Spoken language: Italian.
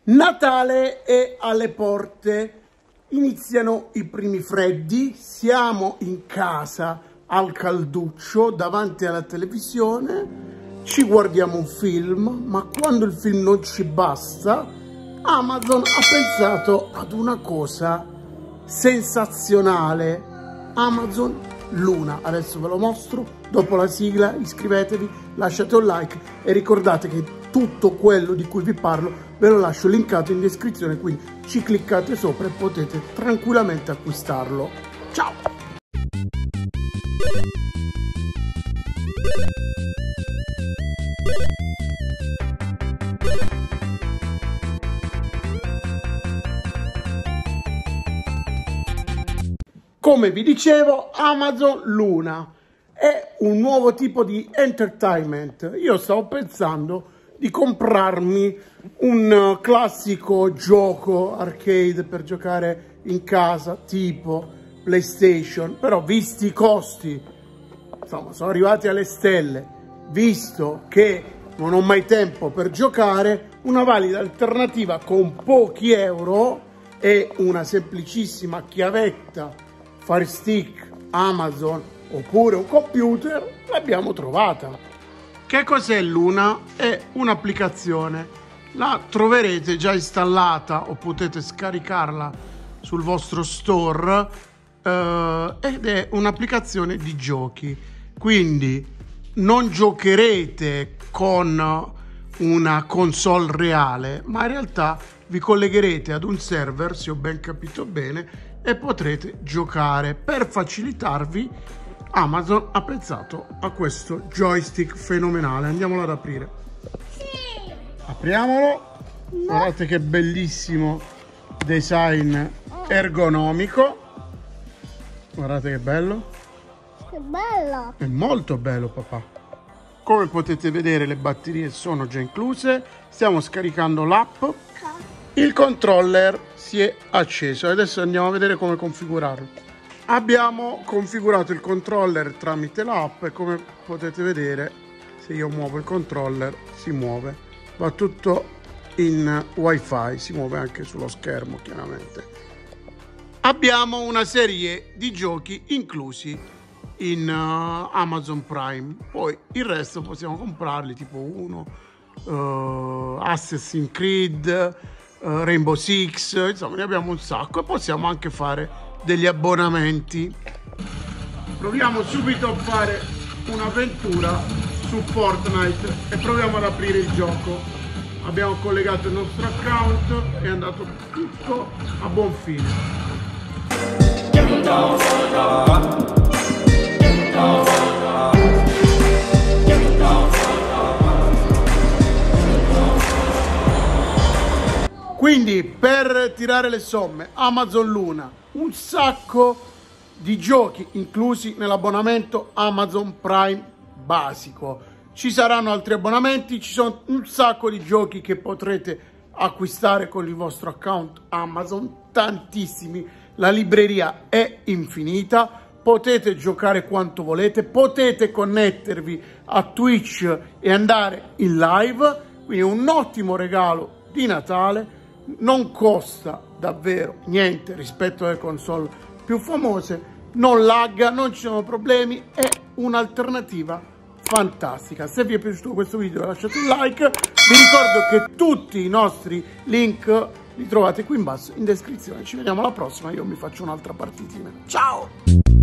Natale è alle porte, iniziano i primi freddi, siamo in casa al calduccio davanti alla televisione, ci guardiamo un film, ma quando il film non ci basta, Amazon ha pensato ad una cosa sensazionale, Amazon Luna. Adesso ve lo mostro, dopo la sigla iscrivetevi, lasciate un like e ricordate che tutto quello di cui vi parlo ve lo lascio linkato in descrizione, quindi ci cliccate sopra e potete tranquillamente acquistarlo. Ciao! Come vi dicevo, Amazon Luna è un nuovo tipo di entertainment. Io stavo pensando di comprarmi un classico gioco arcade per giocare in casa, tipo PlayStation, però visti i costi, insomma, sono arrivati alle stelle, visto che non ho mai tempo per giocare, una valida alternativa con pochi euro e una semplicissima chiavetta Fire Stick Amazon oppure un computer l'abbiamo trovata. Che cos'è Luna? È un'applicazione, la troverete già installata o potete scaricarla sul vostro store ed è un'applicazione di giochi, quindi non giocherete con una console reale, ma in realtà vi collegherete ad un server, se ho ben capito bene, e potrete giocare. Per facilitarvi, Amazon ha pensato a questo joystick fenomenale. Andiamolo ad aprire. Sì. Apriamolo. No. Guardate che bellissimo design ergonomico. Guardate che bello. Che bello. È molto bello, papà. Come potete vedere, le batterie sono già incluse. Stiamo scaricando l'app. Il controller si è acceso. Adesso andiamo a vedere come configurarlo. Abbiamo configurato il controller tramite l'app e come potete vedere, se io muovo il controller si muove, va tutto in wifi, si muove anche sullo schermo chiaramente. Abbiamo una serie di giochi inclusi in Amazon Prime, poi il resto possiamo comprarli, tipo Assassin's Creed, Rainbow Six, insomma ne abbiamo un sacco e possiamo anche fare degli abbonamenti. Proviamo subito a fare un'avventura su Fortnite e proviamo ad aprire il gioco. Abbiamo collegato il nostro account, è andato tutto a buon fine. Quindi per tirare le somme, Amazon Luna, un sacco di giochi inclusi nell'abbonamento Amazon Prime basico. Ci saranno altri abbonamenti, ci sono un sacco di giochi che potrete acquistare con il vostro account Amazon, tantissimi. La libreria è infinita, potete giocare quanto volete, potete connettervi a Twitch e andare in live, quindi un ottimo regalo di Natale. Non costa davvero niente rispetto alle console più famose, non lagga, non ci sono problemi, è un'alternativa fantastica. Se vi è piaciuto questo video lasciate un like, vi ricordo che tutti i nostri link li trovate qui in basso in descrizione. Ci vediamo alla prossima, io mi faccio un'altra partitina. Ciao!